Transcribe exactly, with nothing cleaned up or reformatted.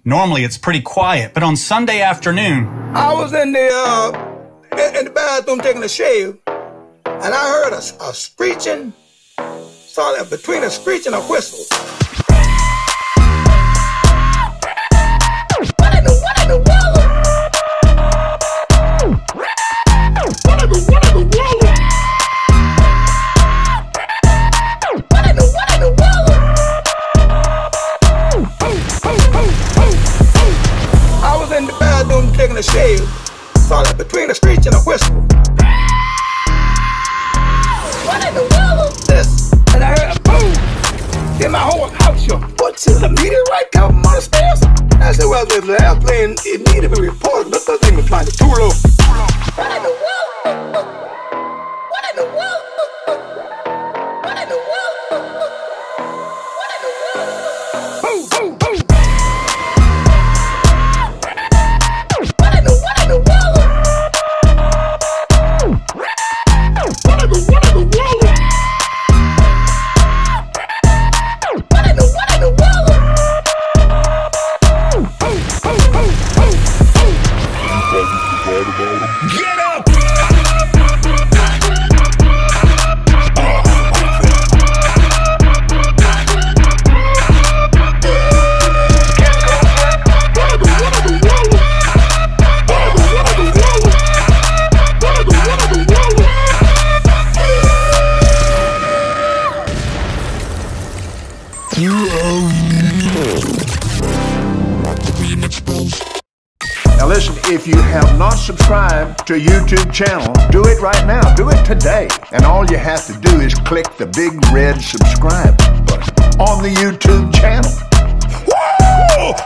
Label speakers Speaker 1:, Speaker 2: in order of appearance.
Speaker 1: Normally it's pretty quiet, but on Sunday afternoon,
Speaker 2: I was in the uh, in, in the bathroom taking a shave, and I heard a, a screeching, sort of between a screech and a whistle. What in the what in the world? What in the what in the world? What in the what in the world? I was in the bathroom taking a shave, sort of between a screech and a whistle. What in the world is this? And I heard a boom. Then my whole house shook. What's the meteorite coming on the stairs? I said, well, if the airplane, it needed to be reported, but the thing was flying too low. What in the world? What in the world? What in the world? What in the world? Boom, boom, boom. What in the what in the world? What in the what in the world? What in the what in the world? Get up!
Speaker 3: Now listen, if you have not subscribed to a YouTube channel, do it right now. Do it today. And all you have to do is click the big red subscribe button on the YouTube channel. Woo!